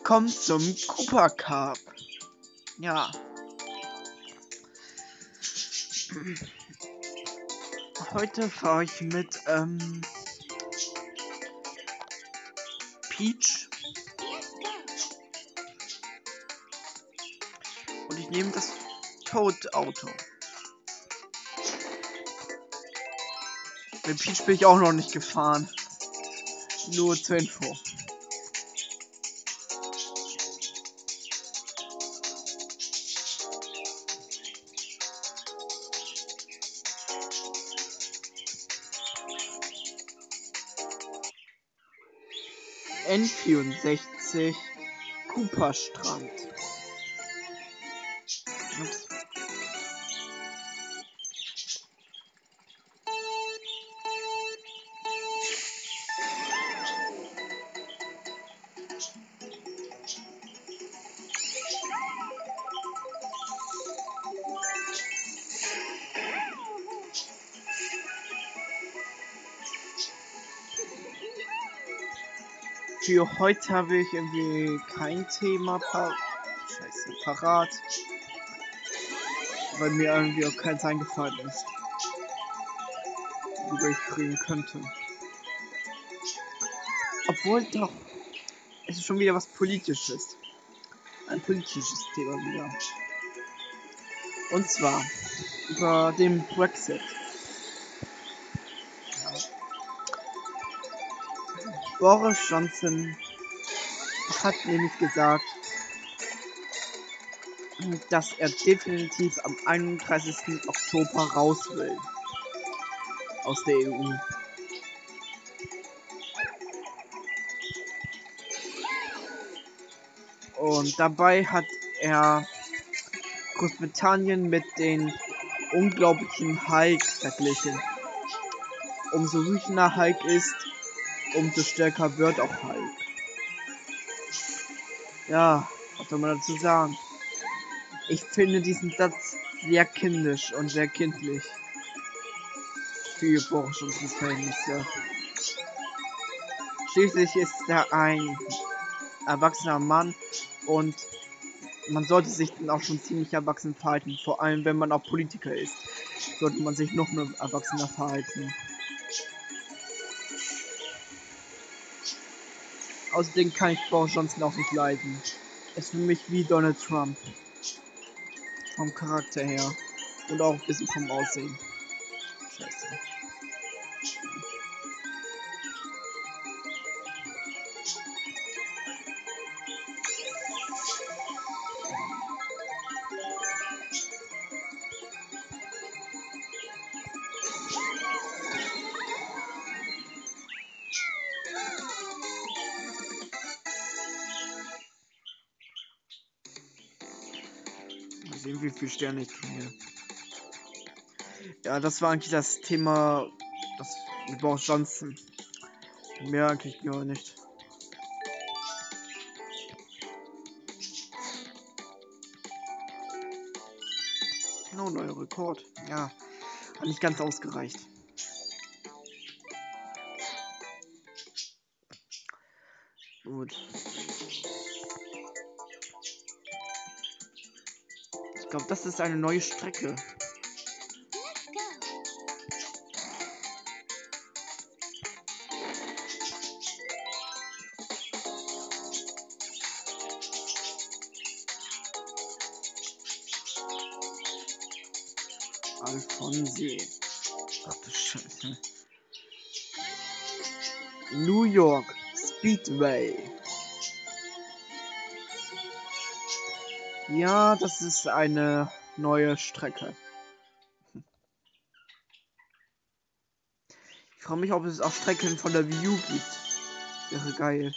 Willkommen zum Cooper Cup. Ja. Heute fahre ich mit Peach. Und ich nehme das Toad-Auto. Mit Peach bin ich auch noch nicht gefahren. Nur zur Info. N64 Cooper Strand. Ups. Für heute habe ich irgendwie kein Thema parat, weil mir irgendwie auch keins eingefallen ist, worüber ich reden könnte. Obwohl doch, es ist schon wieder was Politisches. Ein politisches Thema wieder. Und zwar über den Brexit. Ja. Boris Johnson hat nämlich gesagt, dass er definitiv am 31. Oktober raus will aus der EU. Und dabei hat er Großbritannien mit den unglaublichen Hulk verglichen. Umso wütender Hulk ist, umso stärker wird auch Hulk. Ja, was soll man dazu sagen? Ich finde diesen Satz sehr kindisch und sehr kindlich für Boris Johnsons Verhältnisse. Schließlich ist er ein erwachsener Mann und man sollte sich dann auch schon ziemlich erwachsen verhalten. Vor allem, wenn man auch Politiker ist, sollte man sich noch mehr erwachsener verhalten. Außerdem kann ich Boris Johnson auch nicht leiden. Ist für mich wie Donald Trump. Vom Charakter her. Und auch ein bisschen vom Aussehen. Scheiße. Mal sehen, wie viele Sterne ich kriege. Ja, das war eigentlich das Thema, das mit Boris Johnson. Mehr eigentlich gar nicht. Oh, neuer Rekord. Ja, hat nicht ganz ausgereicht. Gut. Ich glaube, das ist eine neue Strecke. Alphonse. Ach du Scheiße. New York Speedway. Ja, das ist eine neue Strecke. Ich frage mich, ob es auch Strecken von der Wii U gibt. Wäre geil.